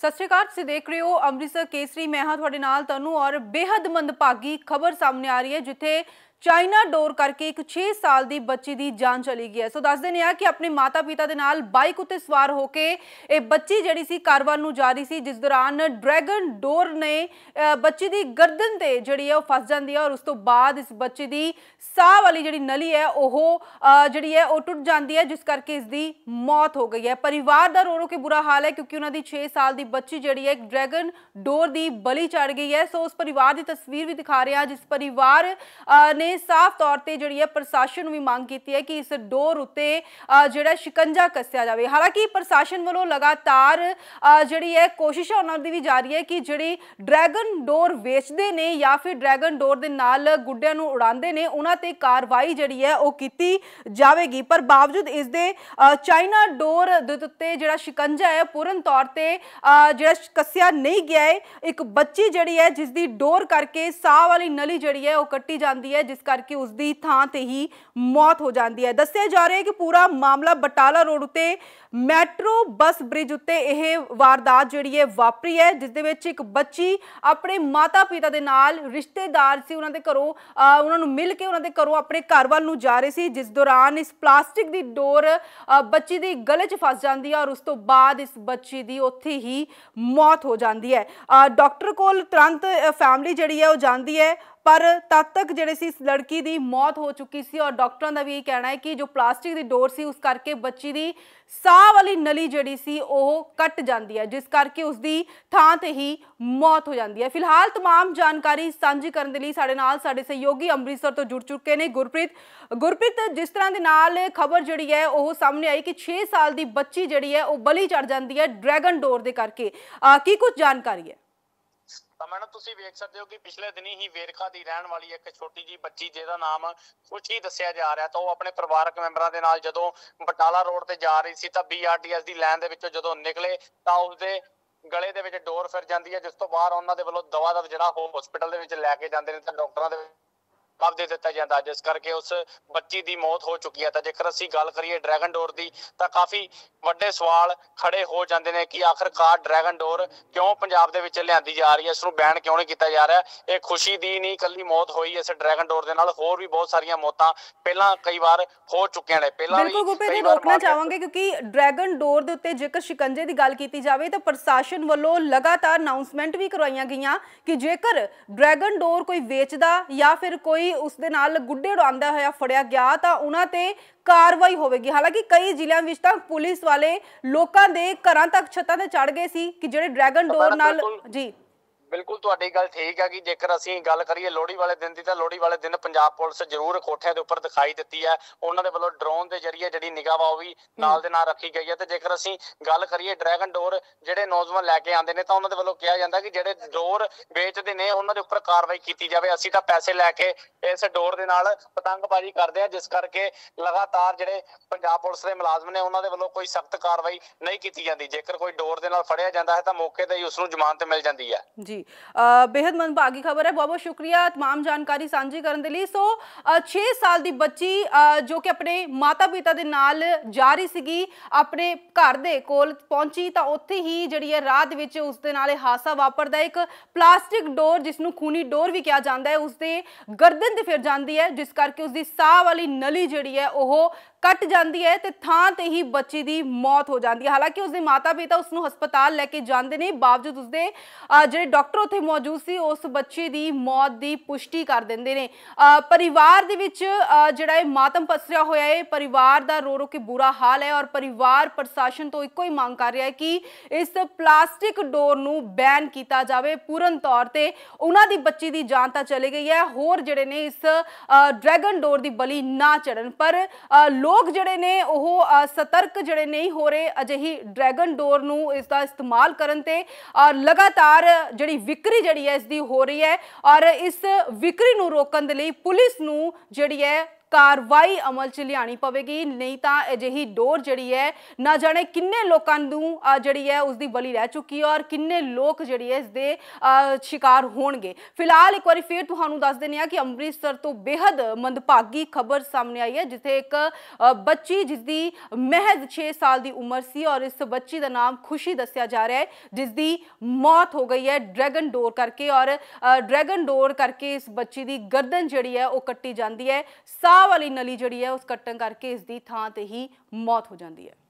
सत श्री अकाल, तुसीं देख रहे हो अमृतसर केसरी। मैं हाँ तुहाडे नाल तनु और बेहद मंदभागी खबर सामने आ रही है जिथे चाइना डोर करके एक 6 साल की बच्ची की जान चली गई है। सो दस देने कि अपने माता पिता के नाल बाइक उत्ते सवार होके ये बच्ची जिहड़ी सी घर वल नूं जा रही सी, जिस दौरान ड्रैगन डोर ने बच्ची की गर्दन ते जिहड़ी है फस जाती है और उस तो बाद इस बच्ची की साह वाली जिहड़ी नली है जिहड़ी है टुट जाती है, जिस करके इसकी मौत हो गई है। परिवार का रो रो के बुरा हाल है क्योंकि उन्होंने 6 साल की बच्ची जिहड़ी है एक ड्रैगन डोर की बली चढ़ गई है। सो उस परिवार की तस्वीर भी दिखा रहे हैं जिस परिवार ने साफ तौर पर जिहड़ी है प्रशासन भी मांग की है कि इस डोर उत्ते जिहड़ा शिकंजा कस्या जाए। हालांकि प्रशासन वालों लगातार जिहड़ी है कोशिश उन्हां दी भी जारी है कि जिहड़ी ड्रैगन डोर वेचदे ने या फिर ड्रैगन डोर दे नाल गुड्डियां नूं उड़ांदे ने उन्हां ते कार्रवाई जिहड़ी है वो कीती जाएगी। पर बावजूद इस दे चाइना डोर दे उत्ते जिहड़ा शिकंजा है पूर्ण तौर ते जिहड़ा कस्या नहीं गया है। एक बच्ची जिहड़ी है जिसदी डोर करके साह वाली नली जिहड़ी है वो कट्टी जाती है, जिस करके उसकी थां ते ही मौत हो जाती है। दस्सिया जा रहा है कि पूरा मामला बटाला रोड उत्ते मैट्रो बस ब्रिज उत्ते यह वारदात जिहड़ी है वापरी है, जिस दे विच एक बच्ची अपने माता पिता दे नाल रिश्तेदार सी उन्हां दे घरों उन्हां नूं मिल के उन्हां दे घरों अपने घर वाल नूं जा रही सी, जिस दौरान इस प्लास्टिक की डोर बच्ची दी गले च फस जाती है और उस तो बाद इस बच्ची दी उत्थे ही मौत हो जाती है। डॉक्टर कोल तुरंत फैमिली जिहड़ी है वो जाती है, पर तद तक जिहड़े सी इस लड़की की मौत हो चुकी सी और डॉक्टरों का भी यही कहना है कि जो प्लास्टिक की डोर सी उस करके बच्ची की साह वाली नली जिहड़ी सी वो कट जाती है, जिस करके उसकी थां ते ही मौत हो जाती है। फिलहाल तमाम जानकारी साझी करने के लिए साडे नाल साडे सहयोगी अमृतसर तो जुड़ चुके हैं गुरप्रीत, जिस तरह के नाल खबर जिहड़ी है वो सामने आई कि 6 साल की बच्ची जिहड़ी है वो बली चढ़ जाती है ड्रैगन डोर दे करके, की कुछ जानकारी है? मैडम तुसीं वेख सकते हो कि पिछले दिन ही वेरखा दी रहन वाली एक छोटी जी बच्ची जिहदा नाम खुशी दस्सिया जा रहा तो अपने परिवारक मैंबरां दे नाल जदों बटाला रोड ते जा रही सी तां BRTS दी लाइन दे विचों जदों निकले तां उसदे गले दे विच डोर फिर जांदी है, जिस तो बाहर उन्हां दे वल्लों दवा दा जिहड़ा हॉस्पिटल दे विच लैके जांदे ने तां डॉक्टरां दे जवाब दे दिता जाता, जिस करके उस बच्ची की मौत हो चुकी है। तो जेकर असीं गल करिए ड्रैगन डोर की तो काफ़ी वड्डे सवाल खड़े हो जाते हैं कि आखिरकार ड्रैगन डोर क्यों पंजाब दे विच लिआंदी जा रही है, इसनूं बैन क्यों नहीं किया जा रहा। ये खुशी दी नहीं कल्ली मौत हुई इस ड्रैगन डोर दे नाल, होर भी बहुत सारियां मौतां पहलां कई बार हो चुकियां ने। बिल्कुल रोकना चाहांगे क्योंकि ड्रैगन डोर दे उत्ते जेकर शिकंजे की गल की जाए तो प्रशासन वालों लगातार अनाउंसमेंट भी करवाइयां गईयां कि जेकर ड्रैगन डोर कोई वेचदा या फिर कोई उस दे नाल गुड्डे उड़ांदा होया फड़िया गया तो उन्हां ते कार्रवाई होगी। हालांकि कई जिलों में तक पुलिस वाले लोगों के घरों तक छत्तां ते चढ़ गए सी कि जिहड़े ड्रैगन डोर नाल जी बिल्कुल तुहाडी गल ठीक है कि जेकर असीं गल करिए लोहड़ी वाले दिन की तो लोहड़ी वाले दिन पंजाब पुलिस जरूर कोठियां दे उपर दिखाई दित्ती है, उन्होंने वालों ड्रोन के जरिए जिहड़ी निगाह वा भी नाल दे नाल रखी गई है। तो जेकर असीं गल करिए ड्रैगन डोर जिहड़े नौजवान लैके आंदे ने तो उन्होंने वालों कहा जाता कि जिहड़े डोर बेचते ने उन्होंने उपर कार्रवाई की जाए। असीं तां पैसे लैके इस डोर दे नाल पतंगबाजी करते हैं, जिस करके लगातार जिहड़े पंजाब पुलिस के मुलाजम ने उन्होंने वालों कोई सख्त कार्रवाई नहीं की जाती। जेकर कोई डोर दे नाल फड़िया जाता है तो मौके ते ही उसनूं जमानत मिल जाती है। जी बेहद मंदभागी खबर है, बहुत बहुत शुक्रिया तमाम जानकारी साझी करने के लिए। सो 6 साल की बच्ची जो कि अपने माता पिता के नाल जा रही सी अपने घर दे कोल पहुंची तो उत्थे ही जिहड़ी है राह दे विच उस दे नाल हादसा वापरदा। एक प्लास्टिक डोर जिसनूं खूनी डोर भी कहा जाता है उसके गर्दन ते फिर जाती है, जिस करके उसकी साह वाली नली जिहड़ी है वह कट जाती है तो थां ते ही बच्ची की मौत हो जाती है। हालांकि उसके माता पिता उसनूं हस्पताल लैके जाते हैं, बावजूद उसके जिहड़े डॉक्टर उत्थे मौजूद सी उस बच्ची की मौत की पुष्टि कर देंदे ने। परिवार दे विच जिहड़ा मातम पसरिया होया है, परिवार दा रो रो के बुरा हाल है और परिवार प्रशासन तो इक्को ही मांग कर रहा है कि इस प्लास्टिक डोर नूं बैन किया जाए पूर्ण तौर पर। उन्हां दी बच्ची की जान तां चली गई है, होर जिहड़े ने इस ड्रैगन डोर की बली ना चढ़न, पर लोग जिहड़े ने ओह सतर्क जिहड़े नहीं हो रहे अजिही ड्रैगन डोर नूं इसका इस्तेमाल करन ते लगातार जिहड़ी विक्री जिहड़ी है इसदी हो रही है और इस विक्री नूं रोकण दे लई पुलिस नूं जिहड़ी है कार्रवाई अमल च लियानी पवेगी, नहीं तो अजिही डोर जिहड़ी है ना जाने किन्ने लोकां नूं जिहड़ी है उसकी बली रह चुकी है और किन्ने लोग जिहड़ी है इसके शिकार होणगे। फिलहाल एक बार फिर तुहानूं दस दिंदे हां कि अमृतसर तो बेहद मंदभागी खबर सामने आई है, जिथे एक बच्ची जिसकी महज 6 साल की उम्र सी और इस बच्ची का नाम खुशी दस्या जा रहा है, जिसकी मौत हो गई है ड्रैगन डोर करके। और ड्रैगन डोर करके इस बच्ची की गर्दन जिहड़ी है वो कट्टी जाती है, साह वाली नली जिहड़ी है उस कट्टण करके इसकी थां ते ही मौत हो जाती है।